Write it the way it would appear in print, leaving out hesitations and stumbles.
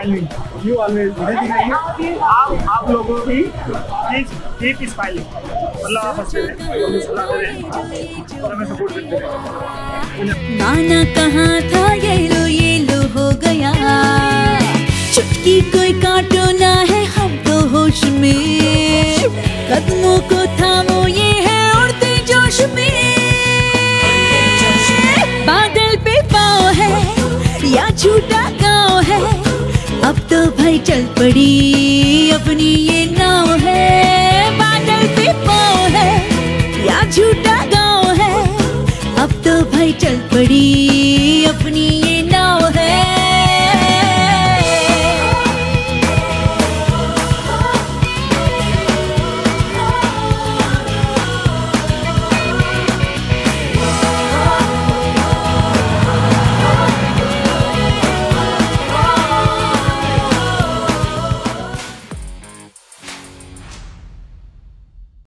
Smiling, you always दिखाइए आप लोगों की कीप स्माइलिंग, मतलब आप हंसते रहें, सलाह दे रहे हैं और हमें सपोर्ट करते रहें। गाना कहाँ था ये लो हो गया, चुटकी कोई काटो ना है हम तो होश में, कदमों को थामो ये है उड़ते जोश में, बादल पे पाँव है या झूठा गाँव है, अब तो भाई चल पड़ी अपनी ये